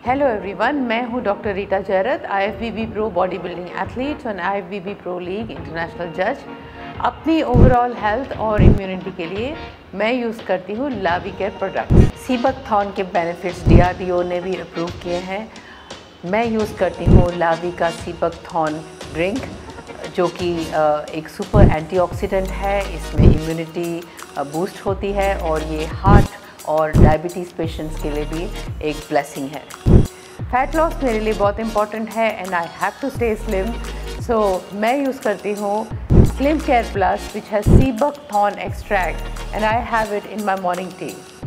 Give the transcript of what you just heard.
Hello everyone, मैं हूं doctor Rita Jairath, IFBB pro bodybuilding athlete और IFBB प्रो लीग इंटरनेशनल जज। अपनी ओवरऑल हेल्थ और इम्यूनिटी के लिए मैं यूज़ करती हूं लावी केयर प्रोडक्ट। सीबकथॉर्न के बेनिफिट्स DRDO ने भी अप्रूव किए हैं। मैं यूज़ करती हूं लावी का सीबकथॉर्न ड्रिंक, जो कि एक सुपर एंटीऑक्सीडेंट है। इसमें इम्यूनिटी बूस्ट होती है और ये हार्ट और डायबिटीज़ पेशेंट्स के लिए भी एक ब्लेसिंग है। फैट लॉस मेरे लिए बहुत इंपॉर्टेंट है and I have to stay slim, so मैं यूज़ करती हूँ slim care plus which has seabuckthorn extract and I have it in my morning T.